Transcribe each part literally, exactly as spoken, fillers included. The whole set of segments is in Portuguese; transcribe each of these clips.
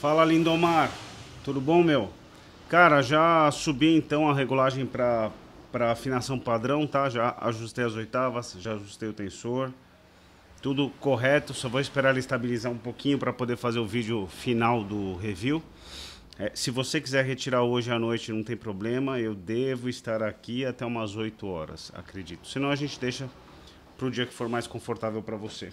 Fala, Lindomar, tudo bom, meu? Cara, já subi então a regulagem para para afinação padrão, tá? Já ajustei as oitavas, já ajustei o tensor, tudo correto. Só vou esperar ele estabilizar um pouquinho para poder fazer o vídeo final do review. É, se você quiser retirar hoje à noite, não tem problema, eu devo estar aqui até umas oito horas, acredito. Senão a gente deixa para o dia que for mais confortável para você.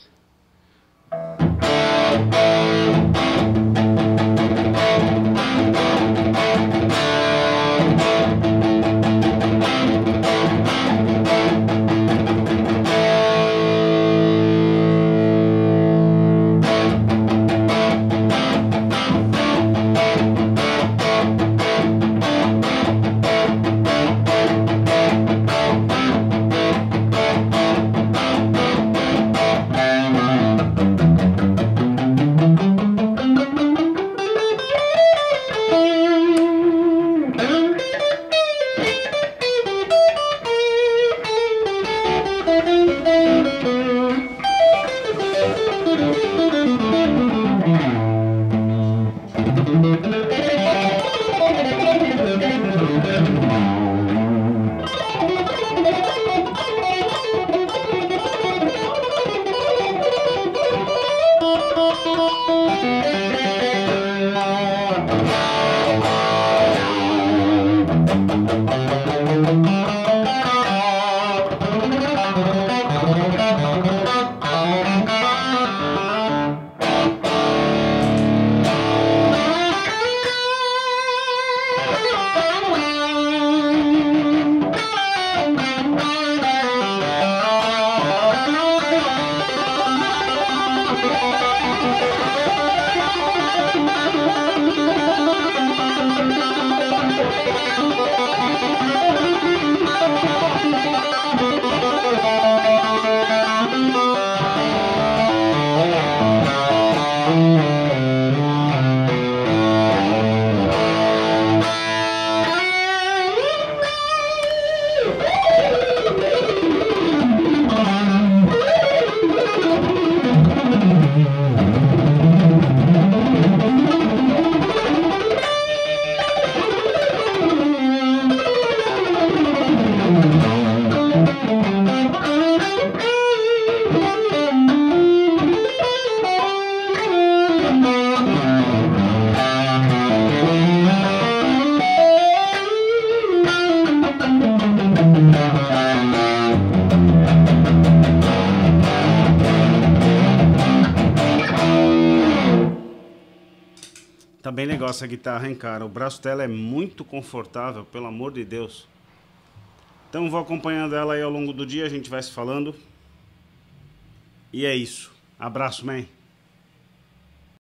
Tá bem legal essa guitarra, hein, cara? O braço dela é muito confortável, pelo amor de Deus. Então vou acompanhando ela aí ao longo do dia, a gente vai se falando. E é isso. Abraço, man.